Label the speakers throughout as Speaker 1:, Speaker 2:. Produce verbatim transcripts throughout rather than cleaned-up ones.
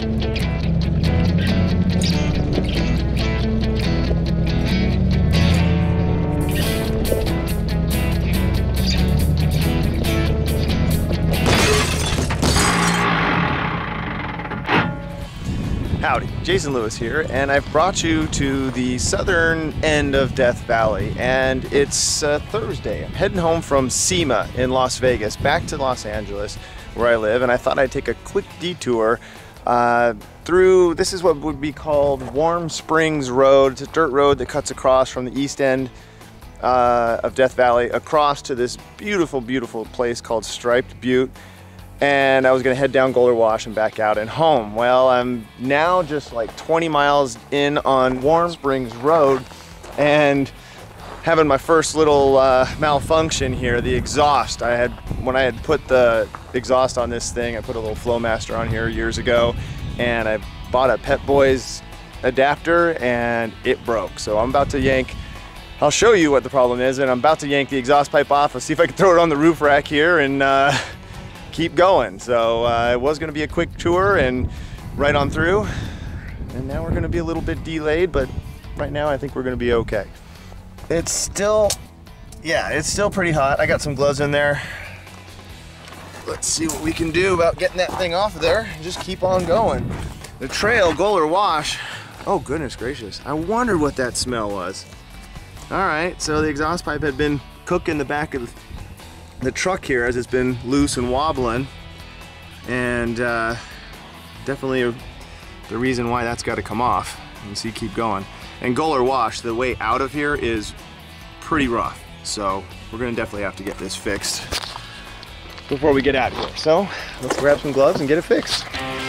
Speaker 1: Howdy, Jason Lewis here, and I've brought you to the southern end of Death Valley, and it's uh, Thursday. I'm heading home from SEMA in Las Vegas, back to Los Angeles, where I live, and I thought I'd take a quick detour uh, through, this is what would be called Warm Springs Road. It's a dirt road that cuts across from the east end uh, of Death Valley across to this beautiful, beautiful place called Striped Butte. And I was gonna head down Goler Wash and back out and home. Well, I'm now just like twenty miles in on Warm Springs Road and having my first little uh, malfunction here. The exhaust, I had, when I had put the exhaust on this thing, I put a little Flowmaster on here years ago, and I bought a Pep Boys adapter and it broke. So I'm about to yank, I'll show you what the problem is, and I'm about to yank the exhaust pipe off. Let's see if I can throw it on the roof rack here and uh, keep going. So uh, it was gonna be a quick tour and right on through. And now we're gonna be a little bit delayed, but right now I think we're gonna be okay. It's still, yeah, it's still pretty hot. I got some gloves in there. Let's see what we can do about getting that thing off of there and just keep on going. The trail, Goler Wash, oh goodness gracious. I wondered what that smell was. All right, so the exhaust pipe had been cooking the back of the truck here as it's been loose and wobbling, and uh, definitely a, the reason why that's got to come off. You can see, keep going. And Goler Wash, the way out of here is pretty rough, so we're gonna definitely have to get this fixed before we get out of here. So let's grab some gloves and get it fixed.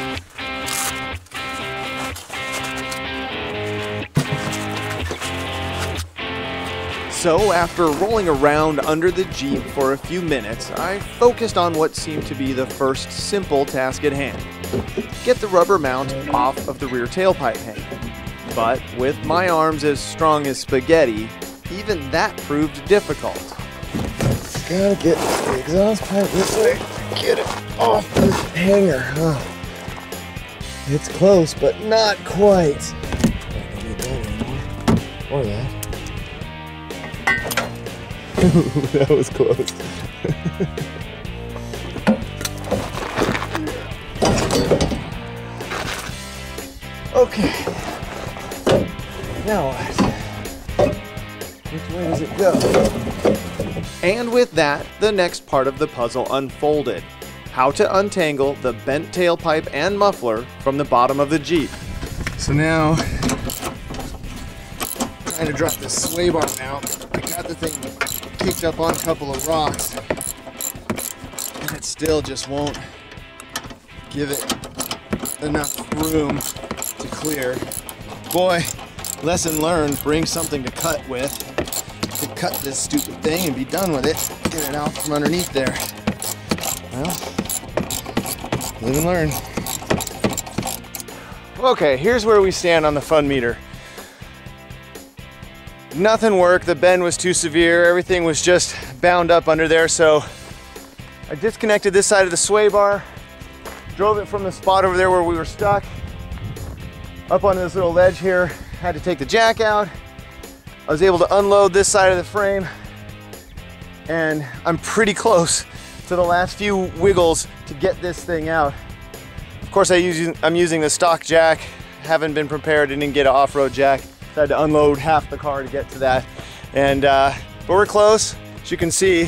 Speaker 1: So after rolling around under the Jeep for a few minutes, I focused on what seemed to be the first simple task at hand. Get the rubber mount off of the rear tailpipe hang. But with my arms as strong as spaghetti, even that proved difficult. Gotta get the exhaust pipe this way, get it off this hanger. Oh. It's close, but not quite. Or that. That was close. Okay. Now what? Which way does it go? And with that, the next part of the puzzle unfolded. How to untangle the bent tailpipe and muffler from the bottom of the Jeep. So now, trying to drop this sway bar mount. I got the thing kicked up on a couple of rocks, and it still just won't give it enough room to clear. Boy, lesson learned, bring something to cut with, to cut this stupid thing and be done with it, get it out from underneath there. Well, live and learn. Okay, here's where we stand on the fun meter. Nothing worked, the bend was too severe, everything was just bound up under there, so I disconnected this side of the sway bar, drove it from the spot over there where we were stuck, up onto this little ledge here, had to take the jack out. I was able to unload this side of the frame, and I'm pretty close to the last few wiggles to get this thing out. Of course, I use, I'm using the stock jack, haven't been prepared, didn't get an off-road jack. So I had to unload half the car to get to that. And, uh, but we're close. As you can see,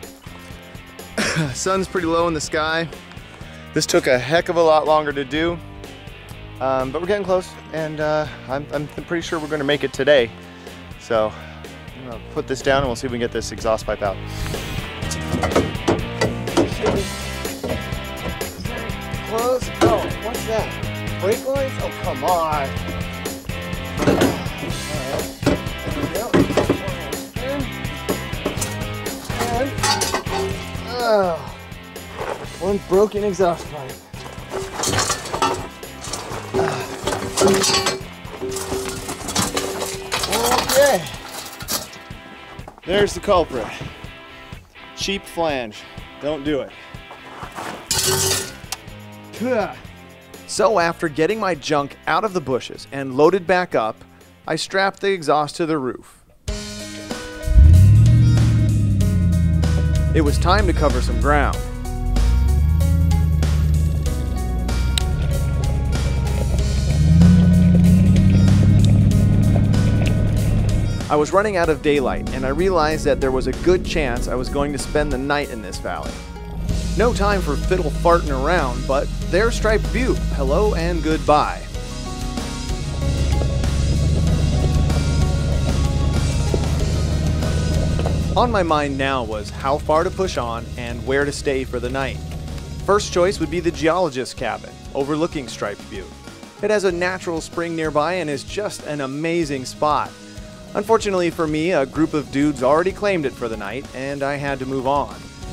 Speaker 1: sun's pretty low in the sky. This took a heck of a lot longer to do, um, but we're getting close, and uh, I'm, I'm pretty sure we're gonna make it today. So I'm gonna put this down and we'll see if we can get this exhaust pipe out. Close. Oh, what's that? Brake lines? Oh, come on. Oh, one broken exhaust pipe. Okay, there's the culprit. Cheap flange, don't do it. So after getting my junk out of the bushes and loaded back up, I strapped the exhaust to the roof. It was time to cover some ground. I was running out of daylight, and I realized that there was a good chance I was going to spend the night in this valley. No time for fiddle farting around, but there's Striped Butte. Hello and goodbye. On my mind now was how far to push on and where to stay for the night. First choice would be the geologist's cabin, overlooking Striped Butte. It has a natural spring nearby and is just an amazing spot. Unfortunately for me, a group of dudes already claimed it for the night, and I had to move on.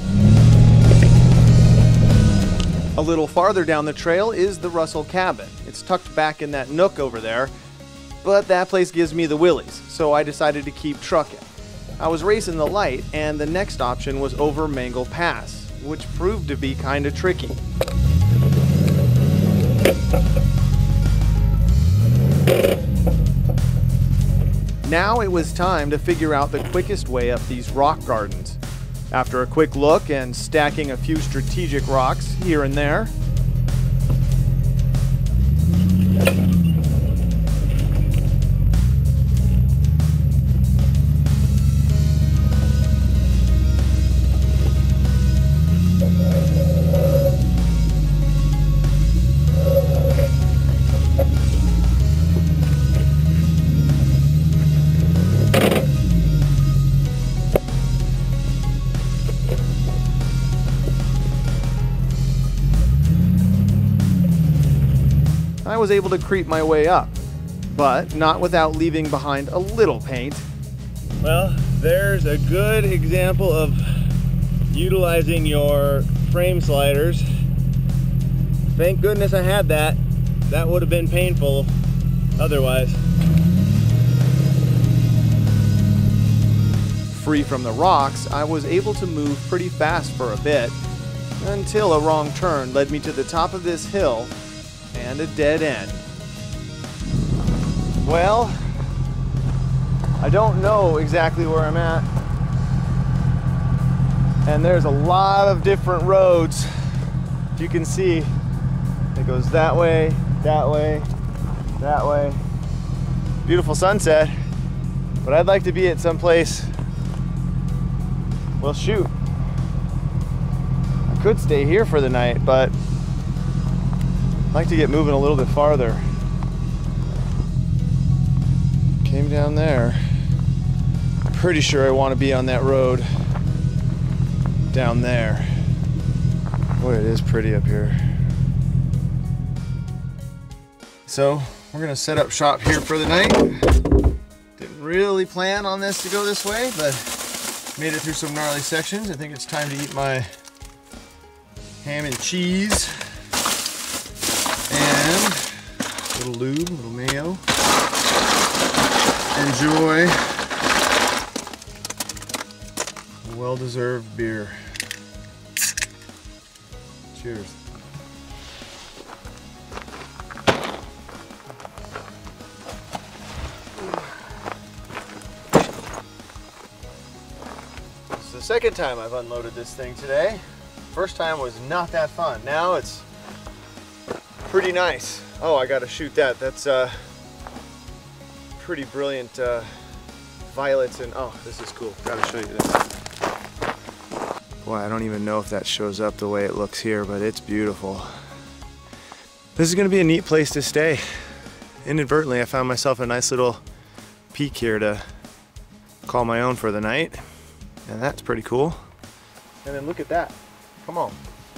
Speaker 1: A little farther down the trail is the Russell cabin. It's tucked back in that nook over there, but that place gives me the willies, so I decided to keep trucking. I was racing the light, and the next option was over Mangle Pass, which proved to be kinda tricky. Now it was time to figure out the quickest way up these rock gardens. After a quick look and stacking a few strategic rocks here and there, I was able to creep my way up, but not without leaving behind a little paint.
Speaker 2: Well, there's a good example of utilizing your frame sliders. Thank goodness I had that. That would have been painful otherwise.
Speaker 1: Free from the rocks, I was able to move pretty fast for a bit, until a wrong turn led me to the top of this hill and a dead end. Well, I don't know exactly where I'm at, and there's a lot of different roads. You can see it goes that way, that way, that way. Beautiful sunset, but I'd like to be at some place. Well, shoot, I could stay here for the night, but I'd like to get moving a little bit farther. Came down there. I'm pretty sure I want to be on that road down there. Boy, it is pretty up here. So we're gonna set up shop here for the night. Didn't really plan on this to go this way, but made it through some gnarly sections. I think it's time to eat my ham and cheese. And a little lube, a little mayo. Enjoy a well-deserved beer. Cheers. This is the second time I've unloaded this thing today. First time was not that fun. Now it's pretty nice. Oh, I gotta shoot that. That's uh, pretty brilliant uh, violets and oh, this is cool. Gotta show you this. Boy, I don't even know if that shows up the way it looks here, but it's beautiful. This is gonna be a neat place to stay. Inadvertently, I found myself a nice little peak here to call my own for the night, and that's pretty cool. And then look at that. Come on.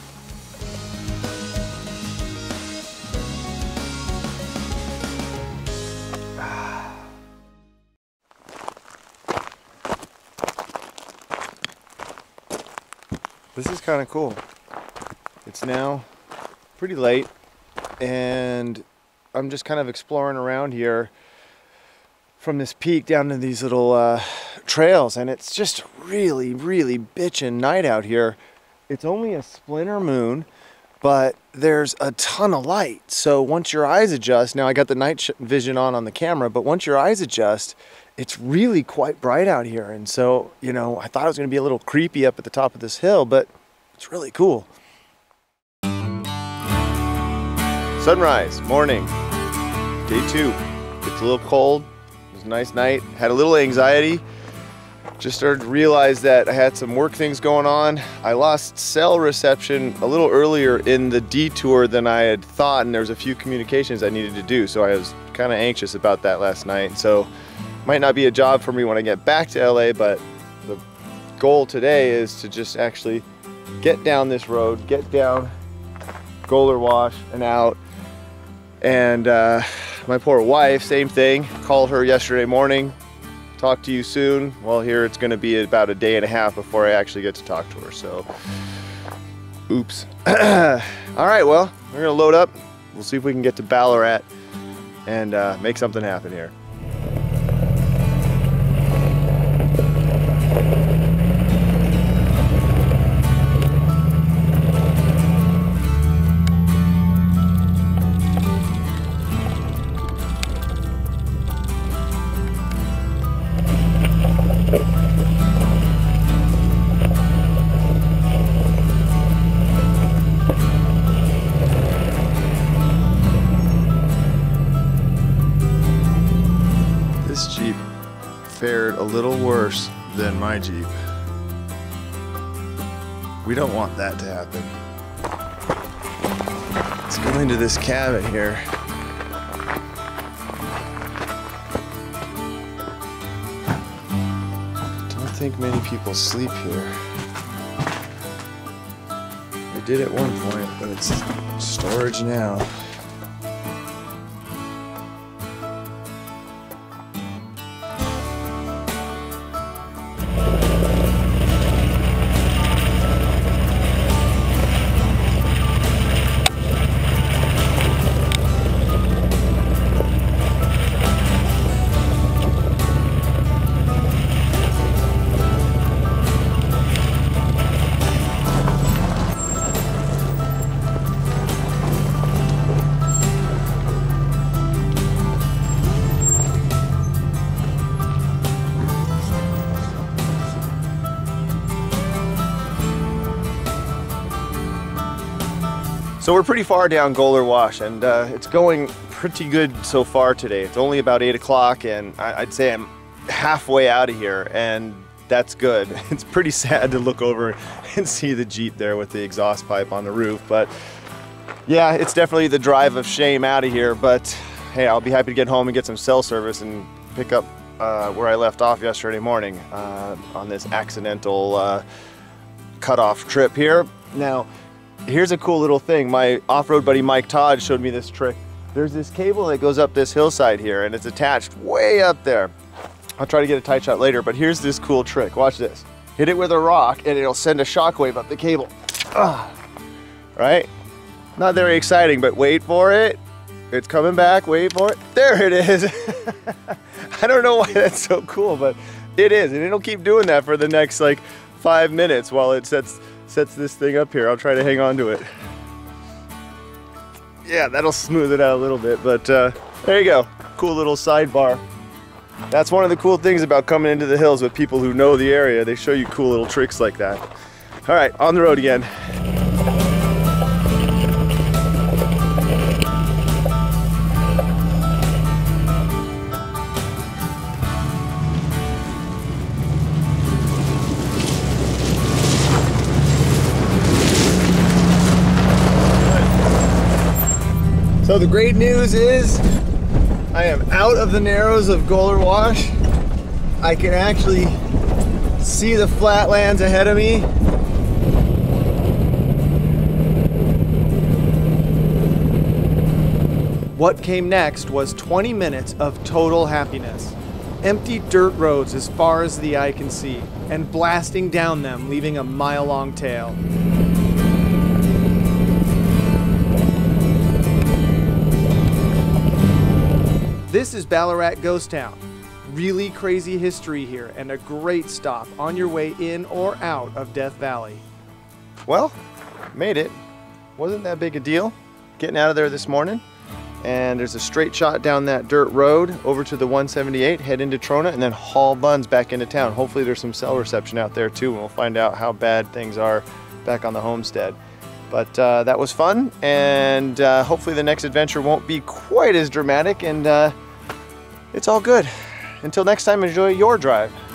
Speaker 1: This is kind of cool. It's now pretty late and I'm just kind of exploring around here from this peak down to these little uh, trails, and it's just really, really bitchin' night out here. It's only a splinter moon, but there's a ton of light. So once your eyes adjust, now I got the night vision on on the camera, but once your eyes adjust, it's really quite bright out here. And so, you know, I thought it was going to be a little creepy up at the top of this hill, but it's really cool. Sunrise, morning, day two. It's a little cold. It was a nice night. Had a little anxiety. Just started to realize that I had some work things going on. I lost cell reception a little earlier in the detour than I had thought, and there was a few communications I needed to do, so I was kind of anxious about that last night. So might not be a job for me when I get back to L A, but the goal today is to just actually get down this road, get down Goler Wash and out. And uh, my poor wife, same thing. Called her yesterday morning. Talk to you soon. Well, here it's going to be about a day and a half before I actually get to talk to her. So, oops. All right, well, we're going to load up. We'll see if we can get to Ballarat and uh, make something happen here. This Jeep fared a little worse than my Jeep. We don't want that to happen. Let's go into this cabin here. Don't think many people sleep here. They did at one point, but it's storage now. So we're pretty far down Goler Wash, and uh, it's going pretty good so far today. It's only about eight o'clock, and I'd say I'm halfway out of here, and that's good. It's pretty sad to look over and see the Jeep there with the exhaust pipe on the roof, but yeah, it's definitely the drive of shame out of here. But hey, I'll be happy to get home and get some cell service and pick up uh, where I left off yesterday morning uh, on this accidental uh, cutoff trip here. Now, here's a cool little thing. My off-road buddy Mike Todd showed me this trick. There's this cable that goes up this hillside here, and it's attached way up there. I'll try to get a tight shot later, but here's this cool trick. Watch this. Hit it with a rock, and it'll send a shockwave up the cable. Ah, right? Not very exciting, but wait for it. It's coming back. Wait for it. There it is. I don't know why that's so cool, but it is, and it'll keep doing that for the next like five minutes while it sets sets this thing up here. I'll try to hang on to it. Yeah, that'll smooth it out a little bit, but uh, there you go. Cool little sidebar. That's one of the cool things about coming into the hills with people who know the area. They show you cool little tricks like that. All right, on the road again. So the great news is I am out of the narrows of Goler Wash. I can actually see the flatlands ahead of me. What came next was twenty minutes of total happiness. Empty dirt roads as far as the eye can see, and blasting down them, leaving a mile-long tail. This is Ballarat Ghost Town. Really crazy history here, and a great stop on your way in or out of Death Valley. Well, made it. wasn't that big a deal getting out of there this morning. And there's a straight shot down that dirt road over to the one seventy-eight, head into Trona, and then haul buns back into town. Hopefully there's some cell reception out there too, and we'll find out how bad things are back on the homestead. But uh, that was fun, and uh, hopefully the next adventure won't be quite as dramatic, and uh, it's all good. Until next time, enjoy your drive.